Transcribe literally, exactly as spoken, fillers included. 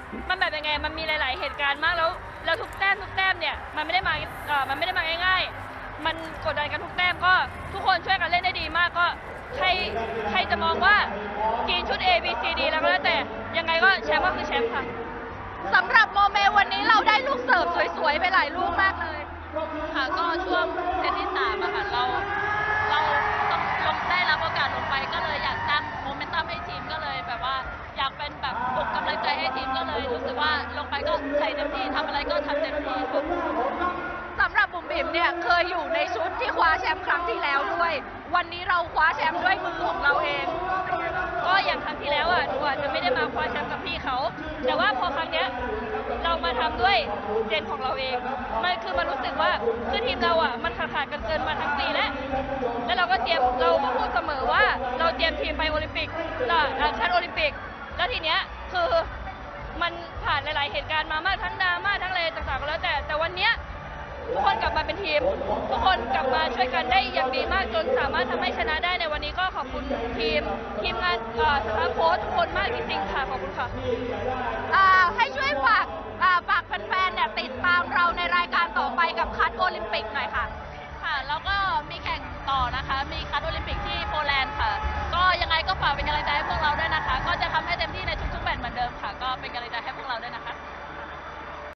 มันแบบยังไงมันมีหลาย ๆ เหตุการณ์มากแล้วแล้วทุกแต้มทุกแต้มเนี่ยมันไม่ได้มาเอ่อมันไม่ได้มาง่าย ๆ มันกดดันกันทุกแต้มก็ทุกคนช่วยกันเล่นได้ดีมากก็ใครใครจะมองว่าจีนชุด A B C D แล้วก็แล้วแต่ยังไงก็แชมป์ก็คือแชมป์ค่ะสำหรับโมเมวันนี้เราได้ลูกเสิร์ฟสวยๆไปหลายลูกมากเลยค่ะก็ช่วงเซตที่สามอะค่ะเราเราต้องลงได้รับโอกาสลงไปก็เลยอยากสร้างโมเมนตัมให้ทีมก็เลยแบบว่าอยากเป็นแบบปลุกกำลังใจให้ทีมก็เลยรู้สึกว่าลงไปก็ใส่เต็มที่ทำอะไรก็ทำเต็มที่ทุกสำหรับบุ๋มบิ๋มเนี่ยเคยอยู่ในชุดที่คว้าแชมป์ครั้งที่แล้วด้วยวันนี้เราคว้าแชมป์ด้วยมือของเราเองก็อย่างครั้งที่แล้วอ่ะหนูอาจจะไม่ได้มาคว้าแชมป์กับพี่เขาแต่ว่าพอครั้งเนี้ยเรามาทำด้วยเจนของเราเองมันคือมันรู้สึกว่าคือทีมเราอ่ะมันขาดขาดกันเกินมาทั้งปีแล้วแล้วเราก็เตรียมเราก็พูดเสมอว่าเราเตรียมทีมไปโอลิมปิกคัดโอลิมปิกแล้วทีเนี้ยคือมันผ่านหลายๆเหตุการณ์มามากทั้งดราม่าทั้งอะไรต่างๆก็แล้วแต่แต่วันเนี้ยทุกคนกลับมาเป็นทีมทุกคนกลับมาช่วยกันได้อย่างดีมากจนสามารถทำให้ชนะได้ในวันนี้ก็ขอบคุณทีมทีมงานสตาฟโค้ชทุกคนมากจริงๆค่ะขอบคุณค่ะให้ช่วยฝากฝากแฟนๆเนี่ยติดตามเราในรายการต่อไปกับคัดโอลิมปิกหน่อยค่ะค่ะแล้วก็มีแข่งต่อนะคะมีคัดโอลิมปิกที่โปแลนด์ค่ะก็ยังไงก็ฝากเป็นกำลังใจให้พวกเราด้วยนะคะก็จะทำให้เต็มที่ในทุกๆแมตช์เหมือนเดิมค่ะก็เป็นกำลังใจให้พวกเราด้วยนะคะ